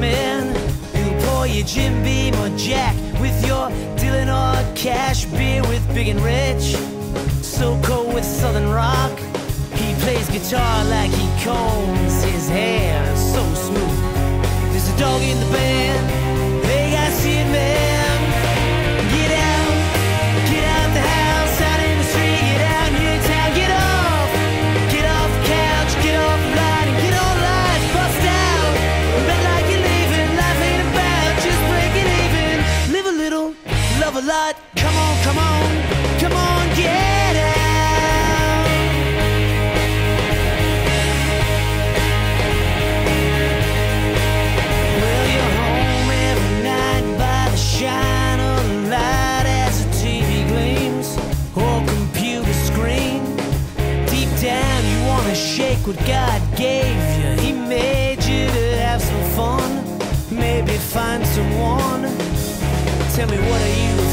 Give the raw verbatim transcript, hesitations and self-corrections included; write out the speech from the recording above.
man who'll pour you Jim Beam or Jack with your Dylan or Cash beer with Big and Rich. So cold with Southern rock. He plays guitar like he combs his hair, so smooth. There's a dog in the band. Hey, I see it, man. Get out, get out the house, out in the street, get out here in town, get off, get off the couch, get off the line, and get all lights, bust out. Bet like you're leaving, life ain't about just breaking even. Live a little, love a lot. Come on, come on, come on, get out. Shine a light as the T V gleams, or computer screen. Deep down you wanna shake what God gave you. He made you to have some fun, maybe find someone. Tell me, what are you